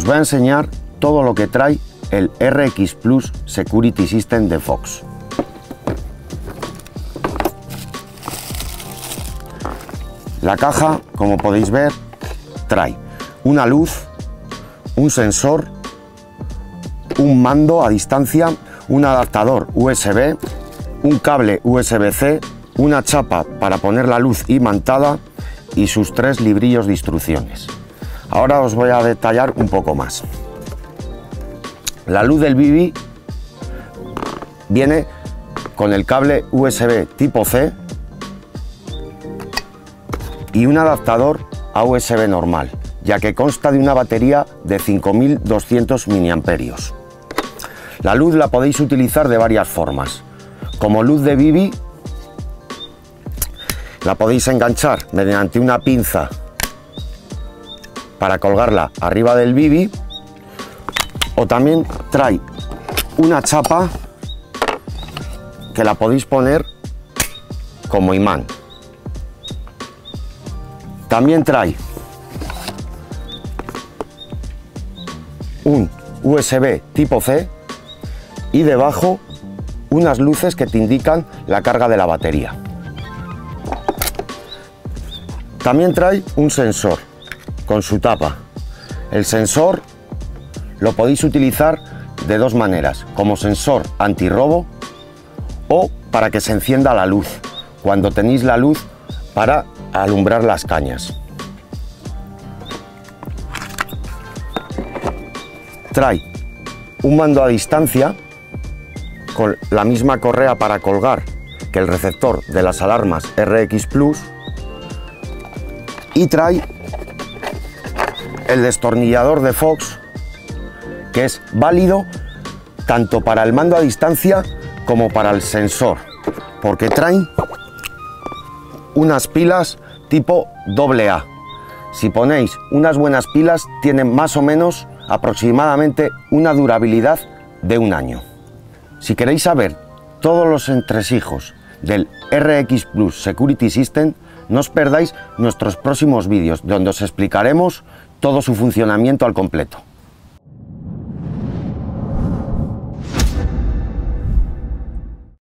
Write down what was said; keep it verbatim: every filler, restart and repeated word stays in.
Os voy a enseñar todo lo que trae el R X Plus Security System de Fox. La caja, como podéis ver, trae una luz, un sensor, un mando a distancia, un adaptador U S B, un cable U S B C, una chapa para poner la luz imantada y sus tres librillos de instrucciones. Ahora os voy a detallar un poco más. La luz del B B viene con el cable U S B tipo C y un adaptador a U S B normal, ya que consta de una batería de cinco mil doscientos miliamperios. La luz la podéis utilizar de varias formas. Como luz de B B, la podéis enganchar mediante una pinza para colgarla arriba del B B, o también trae una chapa que la podéis poner como imán. También trae un U S B tipo C y debajo unas luces que te indican la carga de la batería. También trae un sensor con su tapa. El sensor lo podéis utilizar de dos maneras, como sensor antirrobo o para que se encienda la luz cuando tenéis la luz para alumbrar las cañas. Trae un mando a distancia con la misma correa para colgar que el receptor de las alarmas R X Plus, y trae el destornillador de Fox, que es válido tanto para el mando a distancia como para el sensor, porque traen unas pilas tipo doble A. Si ponéis unas buenas pilas, tienen más o menos aproximadamente una durabilidad de un año. Si queréis saber todos los entresijos del R X Plus Security System, no os perdáis nuestros próximos vídeos, donde os explicaremos todo su funcionamiento al completo.